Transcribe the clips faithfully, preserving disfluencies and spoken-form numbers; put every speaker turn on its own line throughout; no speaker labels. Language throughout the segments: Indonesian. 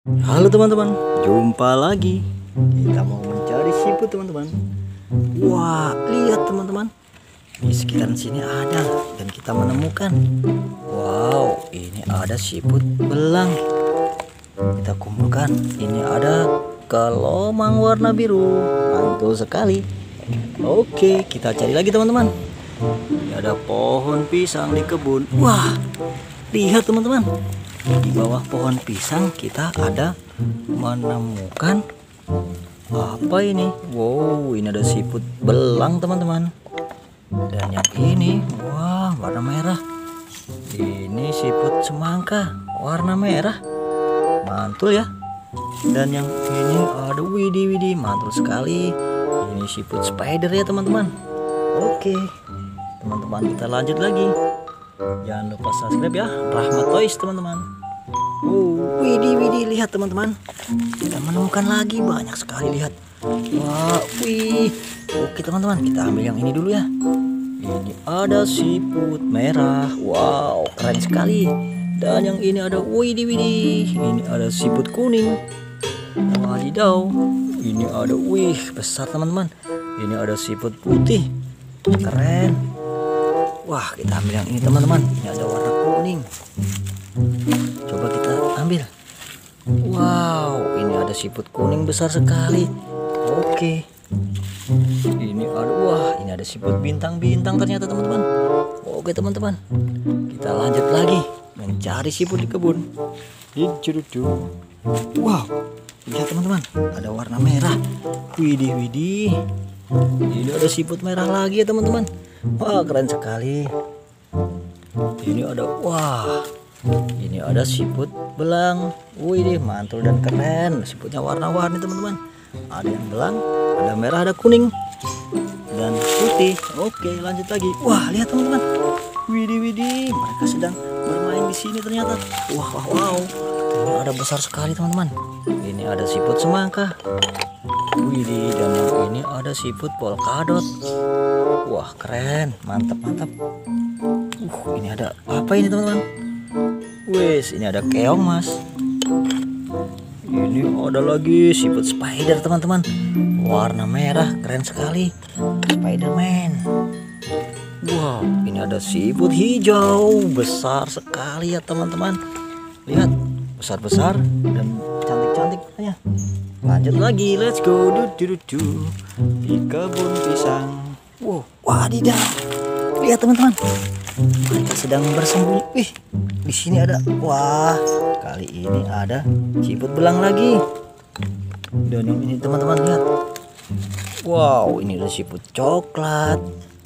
Halo teman-teman, jumpa lagi. Kita mau mencari siput teman-teman. Wah, lihat teman-teman, di sekitaran sini ada dan kita menemukan. Wow, ini ada siput belang. Kita kumpulkan. Ini ada kelomang warna biru, mantul sekali. Oke, kita cari lagi teman-teman. Ini ada pohon pisang di kebun. Wah, lihat teman-teman, di bawah pohon pisang kita ada menemukan apa ini? Wow, ini ada siput belang teman-teman. Dan yang ini, wah, warna merah. Ini siput semangka warna merah, mantul ya. Dan yang ini ada widih widih, mantul sekali. Ini siput spider ya teman-teman. Oke teman-teman, kita lanjut lagi. Jangan lupa subscribe ya, Rahmat Toys teman-teman. Oh, widih widih, lihat teman-teman, kita menemukan lagi banyak sekali, lihat. Wah, wih. Oke teman-teman, kita ambil yang ini dulu ya. Ini ada siput merah, wow, keren sekali. Dan yang ini ada widih widih, ini ada siput kuning. Wadidaw, ini ada, wih, besar teman-teman. Ini ada siput putih, keren. Wah, kita ambil yang ini teman-teman, ini ada warna kuning. Coba kita ambil. Wow, ini ada siput kuning besar sekali. Oke, ini ada, wah, ini ada siput bintang-bintang ternyata teman-teman. Oke teman-teman, kita lanjut lagi mencari siput di kebun. Wow, lihat teman-teman, ada warna merah. Widih widih, ini ada siput merah lagi ya teman-teman. Wah, keren sekali. Ini ada, wah, ini ada siput belang. Wih, mantul dan keren. Siputnya warna-warni teman-teman. Ada yang belang, ada merah, ada kuning, dan putih. Oke, lanjut lagi. Wah, lihat teman-teman. Widih widih, mereka sedang bermain di sini ternyata. Wah, wah, wow. Ini ada besar sekali teman-teman. Ini ada siput semangka. Widih, dan yang ini ada siput polkadot. Wah, keren, mantap mantap. Uh, ini ada apa ini teman-teman? Wes, ini ada keong mas. Ini ada lagi siput spider teman-teman, warna merah, keren sekali, Spiderman. Wow, ini ada siput hijau, besar sekali ya teman-teman. Lihat, besar-besar dan cantik-cantik katanya. Lanjut lagi, let's go. Du, du, du, du. Di kebun pisang. Wow, wadidaw, lihat teman-teman, mereka sedang bersembunyi. Wih, di sini ada, wah, kali ini ada siput belang lagi. Dan yang ini teman-teman, lihat. Wow, ini ada siput coklat.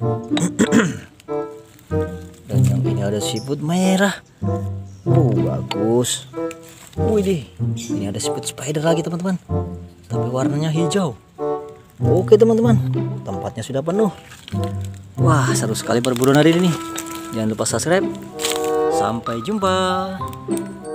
Dan yang ini ada siput merah. Oh, bagus. Wih, ini ada siput spider lagi teman-teman, tapi warnanya hijau. Oke teman-teman, tempatnya sudah penuh. Wah, seru sekali perburuan hari ini. Jangan lupa subscribe. Sampai jumpa.